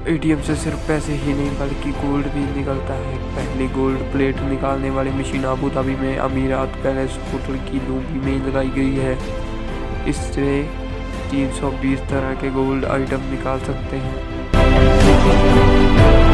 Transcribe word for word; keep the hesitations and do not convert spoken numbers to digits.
ATM से सिर्फ पैसे ही नहीं बल्कि गोल्ड भी निकलता है। पहली गोल्ड प्लेट निकालने वाली मशीन अबू धाबी में अमीरात पैलेस होटल की लॉबी में लगाई गई है। इससे तीन सौ बीस तरह के गोल्ड आइटम निकाल सकते हैं।